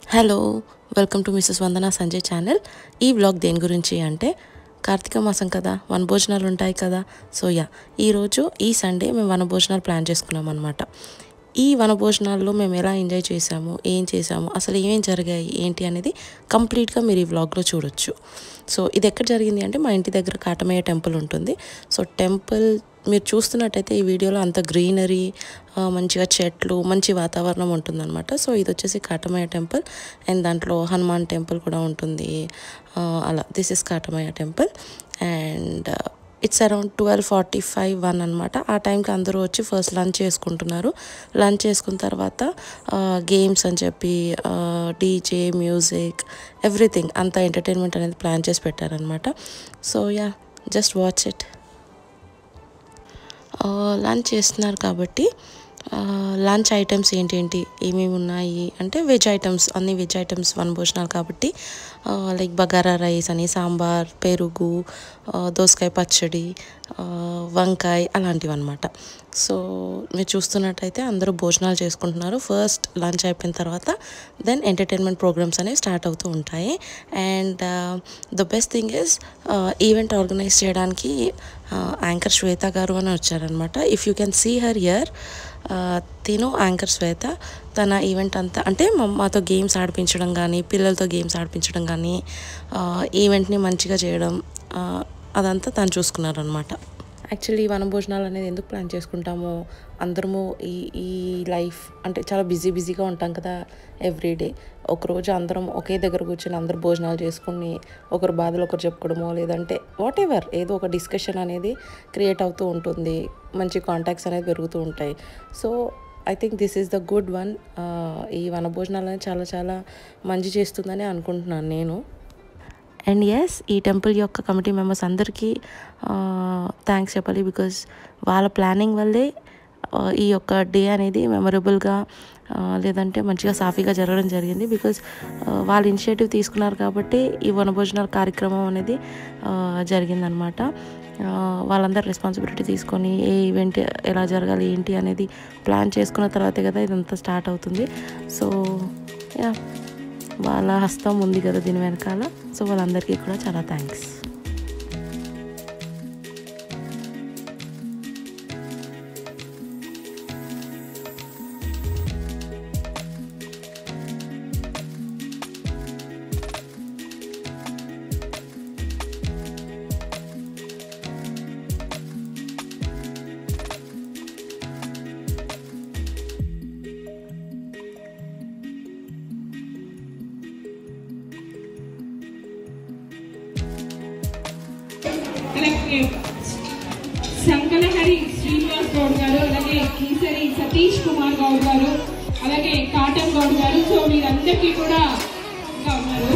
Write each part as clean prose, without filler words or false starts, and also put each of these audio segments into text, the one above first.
Hello, welcome to Mrs.Vandana Sanjay channel. ఈ vlog దేని గురించి అంటే కార్తీక మాసం కదా, వనభోజనాలు ఉంటాయి కదా. సో ఈరోజు ఈ సండే మేము వనభోజనాలు ప్లాన్ చేసుకున్నాం అనమాట. ఈ వనభోజనాల్లో మేము ఎలా ఎంజాయ్ చేసాము, ఏం చేసాము, అసలు ఏమేం జరిగాయి ఏంటి అనేది కంప్లీట్గా మీరు ఈ వ్లాగ్లో చూడొచ్చు. సో ఇది ఎక్కడ జరిగింది అంటే మా ఇంటి దగ్గర కాటమయ్య టెంపుల్ ఉంటుంది. సో టెంపుల్ మీరు చూస్తున్నట్టయితే ఈ వీడియోలో అంత గ్రీనరీ, మంచిగా చెట్లు, మంచి వాతావరణం ఉంటుందన్నమాట. సో ఇది వచ్చేసి కాటమయ్య టెంపుల్ అండ్ దాంట్లో హనుమాన్ టెంపుల్ కూడా ఉంటుంది. అలా this is Katamayya temple and it's around 12:45 అనమాట. ఆ టైంకి అందరూ వచ్చి ఫస్ట్ లంచ్ చేసుకుంటున్నారు. లంచ్ చేసుకున్న తర్వాత గేమ్స్ అని చెప్పి డీజే, మ్యూజిక్, ఎవ్రీథింగ్ అంతా ఎంటర్టైన్మెంట్ అనేది ప్లాన్ చేసి పెట్టారనమాట. So just watch it. Lunch చేస్తున్నారు కాబట్టి లంచ్ ఐటమ్స్ ఏంటేంటి ఏమేమి ఉన్నాయి అంటే వెజ్ ఐటమ్స్, అన్ని వెజ్ ఐటమ్స్ వనభోజనాలు కాబట్టి లైక్ బగారా రైస్ అని, సాంబార్, పెరుగు, దోసకాయ పచ్చడి, వంకాయ అలాంటివి అనమాట. సో మీరు చూస్తున్నట్టయితే అందరూ భోజనాలు చేసుకుంటున్నారు. ఫస్ట్ లంచ్ అయిపోయిన తర్వాత దెన్ ఎంటర్టైన్మెంట్ ప్రోగ్రామ్స్ అనేవి స్టార్ట్ అవుతూ ఉంటాయి. And the best thing is event organise చేయడానికి యాంకర్ శ్వేత గారు అని వచ్చారనమాట. If you can see her here, తిను యాంకర్ శ్వేత. తన ఈవెంట్ అంతా అంటే మాతో గేమ్స్ ఆడిపించడం కానీ, పిల్లలతో గేమ్స్ ఆడిపించడం కానీ, ఈవెంట్ని మంచిగా చేయడం, అదంతా తను చూసుకున్నారనమాట. యాక్చువల్లీ వనభోజనాలు అనేది ఎందుకు ప్లాన్ చేసుకుంటామో, అందరము ఈ లైఫ్ అంటే చాలా బిజీగా ఉంటాం కదా ఎవ్రీడే. ఒకరోజు అందరం ఒకే దగ్గర కూర్చొని అందరు భోజనాలు చేసుకుని ఒకరు బాధలు ఒకరు చెప్పుకోవడమో, లేదంటే వాట్ ఎవర్ ఏదో ఒక డిస్కషన్ అనేది క్రియేట్ అవుతూ ఉంటుంది. మంచి కాంటాక్ట్స్ అనేది పెరుగుతూ ఉంటాయి. So I think this is the good one. ఈ వనభోజనాలు అనేది చాలా చాలా మంచి చేస్తుందని అనుకుంటున్నాను నేను. అండ్ ఈ టెంపుల్ యొక్క కమిటీ మెంబర్స్ అందరికీ థ్యాంక్స్ చెప్పాలి. బికాజ్ వాళ్ళ ప్లానింగ్ వల్లే ఈ యొక్క డే అనేది మెమరబుల్గా, లేదంటే మంచిగా సాఫీగా జరగడం జరిగింది. బికాజ్ వాళ్ళు ఇనిషియేటివ్ తీసుకున్నారు కాబట్టి ఈ వనభోజనాల కార్యక్రమం అనేది జరిగిందనమాట. వాళ్ళందరూ రెస్పాన్సిబిలిటీ తీసుకొని ఏ ఈవెంట్ ఎలా జరగాలి ఏంటి అనేది ప్లాన్ చేసుకున్న తర్వాతే కదా ఇదంతా స్టార్ట్ అవుతుంది. సో వాళ్ళ హస్తం ఉంది కదా దీని వెనకాల. సో వాళ్ళందరికీ కూడా చాలా థ్యాంక్స్. అలాగే సంకలహరి శ్రీనివాస్ గౌడ్ గారు, అలాగే కీసరి సతీష్ కుమార్ గౌడ్ గారు, అలాగే కాటన్ గౌడ్ గారు. సో వీరందరికీ కూడా ఉన్నారు.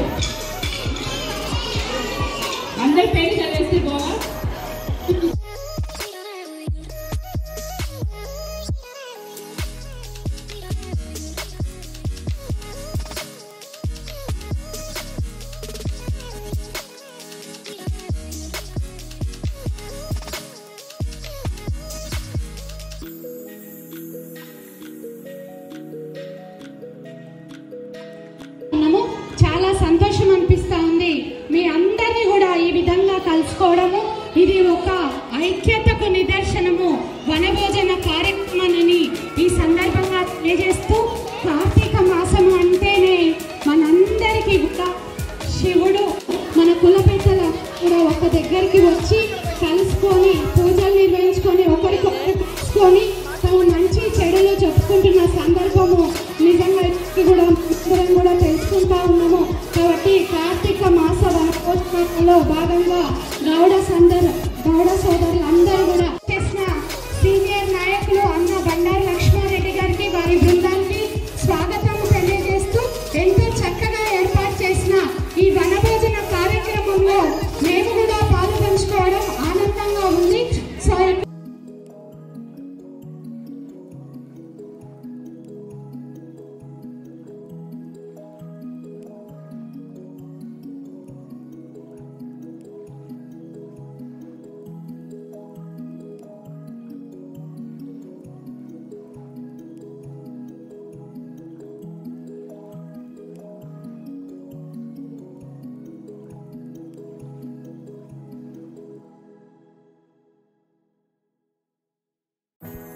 అందరి పేరు చదివేస్తే బాగా. చాలా సంతోషం అనిపిస్తా ఉంది మీ అందరినీ కూడా ఈ విధంగా కలుసుకోవడము. ఇది ఒక ఐక్యతకు నిదర్శనము. వనభోజన కార్యక్రమాన్ని ఈ సందర్భంగా తెలియజేస్తూ, కార్తీక మాసము అంటేనే మనందరికీ కూడా శివుడు మన కులపెట్టల కూడా ఒక దగ్గరికి వచ్చి కలుసుకొని పూజలు నిర్వహించుకొని ఒకరికొకరు కలుసుకొని తమ మంచి చెడులు చెప్పుకుంటున్న సందర్భము నిజంగా కూడా తెలుసుకుంటా ఉన్నాము. కాబట్టి కార్తీక మాస వనభోజనాలలో భాగంగా గౌడ సోదరులు అందరూ కూడా చేసిన సీనియర్ నాయకులు అన్న బండారు లక్ష్మారెడ్డి గారికి, వారి బృందానికి స్వాగతం తెలియజేస్తూ, ఎంతో చక్కగా ఏర్పాటు చేసిన ఈ వనభోజన కార్యక్రమంలో మేము కూడా పాలు పంచుకోవడం ఆనందంగా ఉంది. సో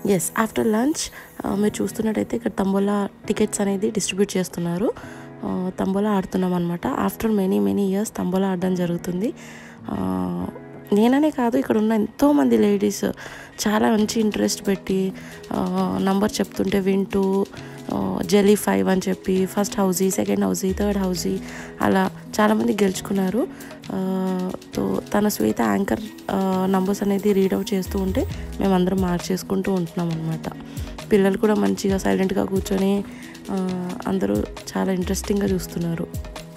ఎస్ ఆఫ్టర్ లంచ్ మీరు చూస్తున్నట్టయితే ఇక్కడ తంబోలా టికెట్స్ అనేది డిస్ట్రిబ్యూట్ చేస్తున్నారు. తంబోలా ఆడుతున్నాం అనమాట. ఆఫ్టర్ మెనీ ఇయర్స్ తంబోలా ఆడడం జరుగుతుంది. నేననే కాదు, ఇక్కడ ఉన్న ఎంతోమంది లేడీస్ చాలా మంచి ఇంట్రెస్ట్ పెట్టి నంబర్ చెప్తుంటే వింటూ జెలీ 5 అని చెప్పి first housie, second housie, third housie అలా చాలామంది గెలుచుకున్నారు. తన శ్వేత యాంకర్ నంబర్స్ అనేది రీడౌట్ చేస్తూ ఉంటే మేమందరం మార్క్ చేసుకుంటూ ఉంటున్నాం అనమాట. పిల్లలు కూడా మంచిగా సైలెంట్గా కూర్చొని అందరూ చాలా ఇంట్రెస్టింగ్గా చూస్తున్నారు.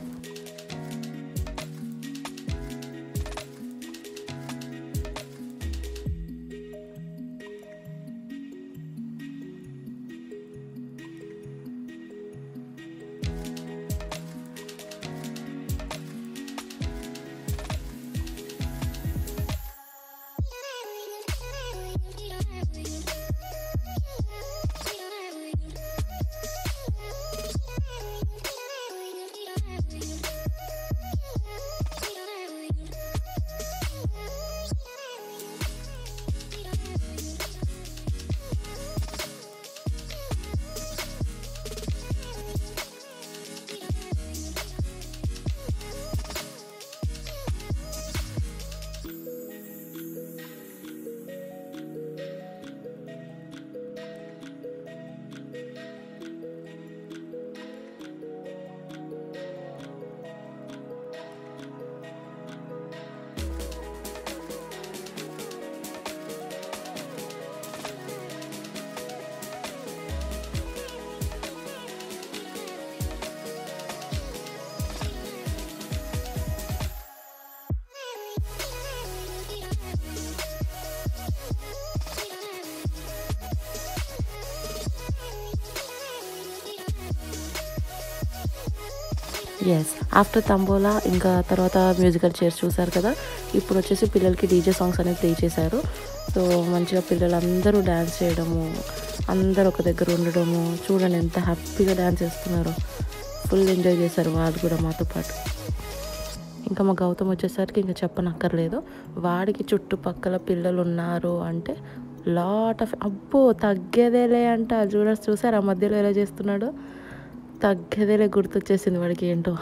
ఎస్ ఆఫ్టర్ తంబోలా ఇంకా తర్వాత మ్యూజికల్ చైర్స్ చూసారు కదా. ఇప్పుడు వచ్చేసి పిల్లలకి డీజే సాంగ్స్ అనేది ప్లే చేశారు. సో మంచిగా పిల్లలందరూ డ్యాన్స్ చేయడము, అందరూ ఒక దగ్గర ఉండడము, చూడండి ఎంత హ్యాపీగా డ్యాన్స్ చేస్తున్నారో. ఫుల్ ఎంజాయ్ చేశారు వాళ్ళు కూడా మాతో పాటు. ఇంకా మా గౌతమ్ వచ్చేసరికి ఇంకా చెప్పనక్కర్లేదు. వాడికి చుట్టుపక్కల పిల్లలు ఉన్నారు అంటే లాట్ ఆఫ్ అబ్బో తగ్గేదేలే అంట. చూసారు ఆ మధ్యలో ఎలా చేస్తున్నాడో. తగ్గేదేలే గుర్తొచ్చేసింది వాడికి ఏంటో.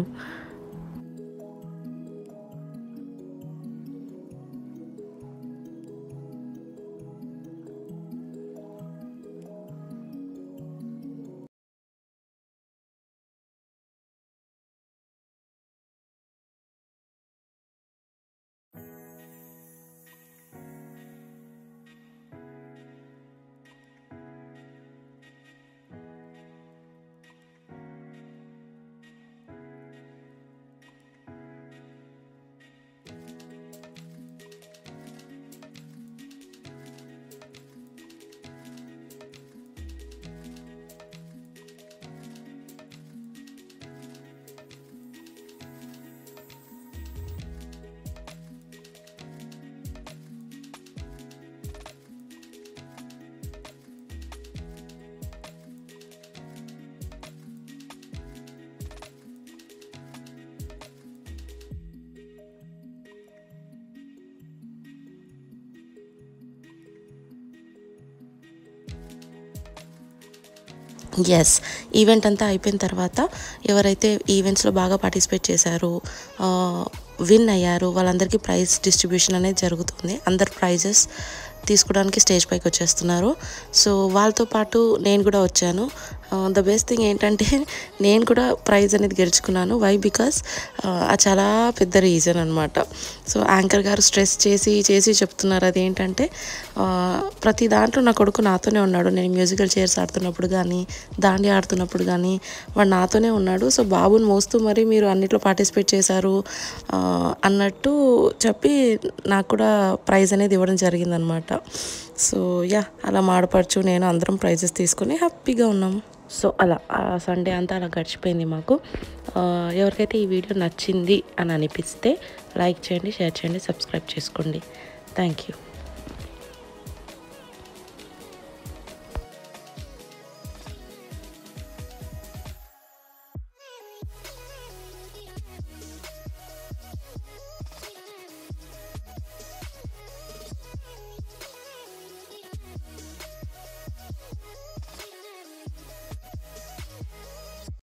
ఎస్ ఈవెంట్ అంతా అయిపోయిన తర్వాత ఎవరైతే ఈవెంట్స్లో బాగా పార్టిసిపేట్ చేశారో, విన్ అయ్యారు, వాళ్ళందరికీ ప్రైజ్ డిస్ట్రిబ్యూషన్ అనేది జరుగుతుంది. అందరు ప్రైజెస్ తీసుకోవడానికి స్టేజ్ పైకి వచ్చేస్తున్నారు. సో వాళ్ళతో పాటు నేను కూడా వచ్చాను. ద బెస్ట్ థింగ్ ఏంటంటే నేను కూడా ప్రైజ్ అనేది గెలుచుకున్నాను. వై బికాస్ అది చాలా పెద్ద రీజన్ అనమాట. సో యాంకర్ గారు స్ట్రెస్ చేసి చెప్తున్నారు. అదేంటంటే ప్రతి దాంట్లో నా కొడుకు నాతోనే ఉన్నాడు. నేను మ్యూజికల్ చైర్స్ ఆడుతున్నప్పుడు కానీ, దాండి ఆడుతున్నప్పుడు కానీ వాడు నాతోనే ఉన్నాడు. సో బాబుని మోస్తూ మరి మీరు అన్నిట్లో పార్టిసిపేట్ చేశారు అన్నట్టు చెప్పి నాకు కూడా ప్రైజ్ అనేది ఇవ్వడం జరిగిందనమాట. సో అలా మాడపరచు నేను అందరం ప్రైజెస్ తీసుకొని హ్యాపీగా ఉన్నాం. సో అలా సండే అంతా అలా గడిచిపోయింది మాకు. ఎవరికైతే ఈ వీడియో నచ్చింది అని అనిపిస్తే లైక్ చేయండి, షేర్ చేయండి, సబ్స్క్రైబ్ చేసుకోండి. Thank you.